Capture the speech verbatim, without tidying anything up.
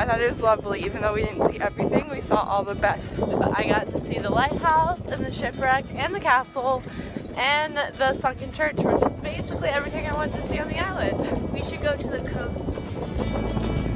I thought it was lovely. Even though we didn't see everything, we saw all the best. I got to see the lighthouse and the shipwreck and the castle and the sunken church, which is basically everything I wanted to see on the island. We should go to the coast.